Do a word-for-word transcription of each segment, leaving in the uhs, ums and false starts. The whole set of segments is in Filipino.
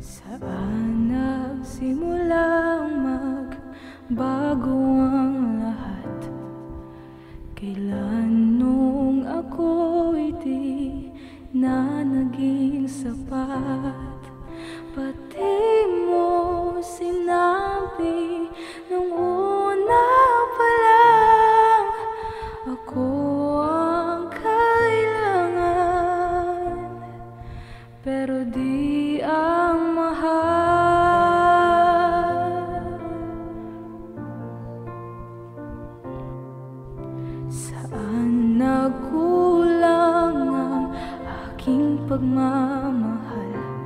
Saan nagsimulang magbago ang lahat? Kailan nung ako'y di na naging sapat? Pati mo sinabi nung una pa lang, ako ang kailangan, pero di ang mahal. Saan nagkulang ang aking pagmamahal?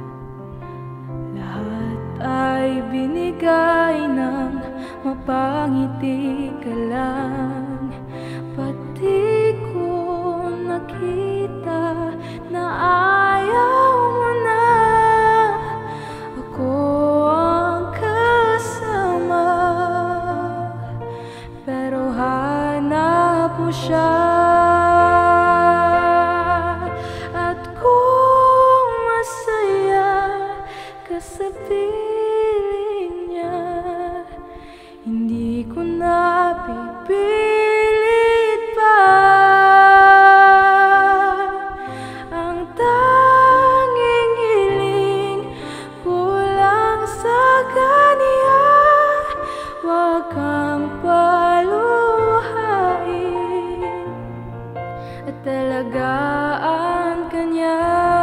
Lahat ay binigay ng mapangiti ka lang. Pati ko nakita na ayaw mo na ako ang kasama, pero hanap mo siya. At kung masaya ka sa piling niya, hindi ko na pipilit pa. Ang tanging hiling ko lang sa kanya, wag kang paluhain at talagaan ka niya.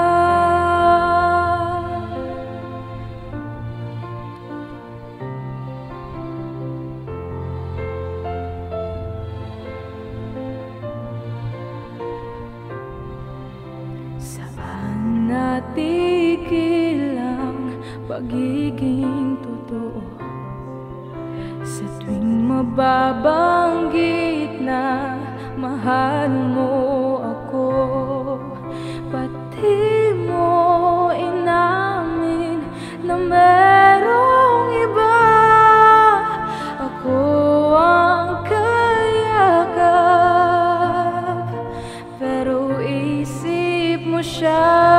Saan natigil ang pagiging totoo? Sa tuwing mababanggit na mahal mo ako, pati mo inamin na merong iba. Ako ang kayakap, pero isip mo siya.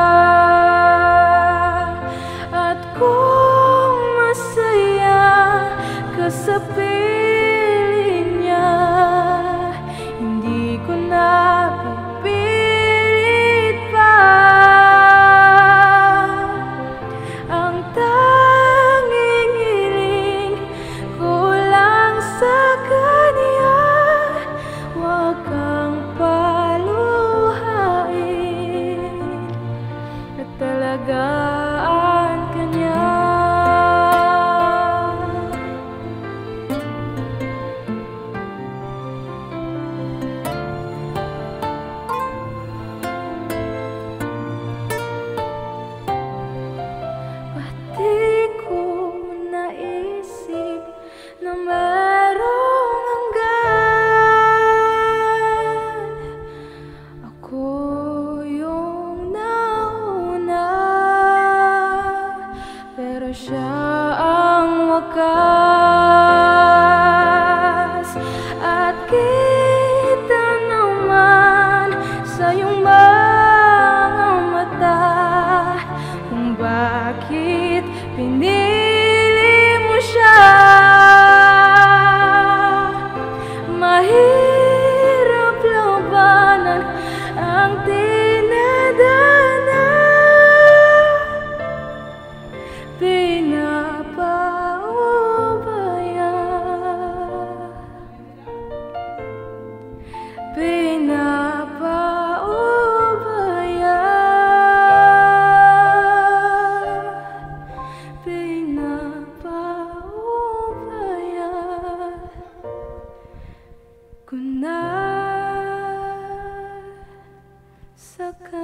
At kung masaya ka sa piling niya, hindi ko na pipilit pa. Ang tanging hiling ko lang sa kanya, wag kang paluhain at talagaan ka niya. Pati ko naisip na merong hanggan, ako yung nauna, pero siya ang wakas. At kita naman sa iyong mga mata kung bakit pinili mo siya. Mahirap labanan ang dinadana, pinapaubaya, pinapaubaya, pinapaubaya ko na sa kanya.